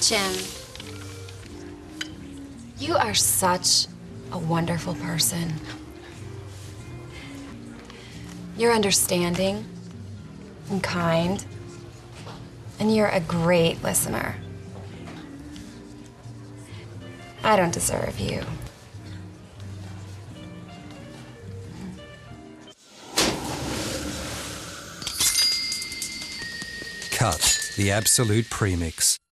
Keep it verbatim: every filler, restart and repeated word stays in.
Jim, you are such a wonderful person. You're understanding and kind, and you're a great listener. I don't deserve you. Cut the Absolut premix.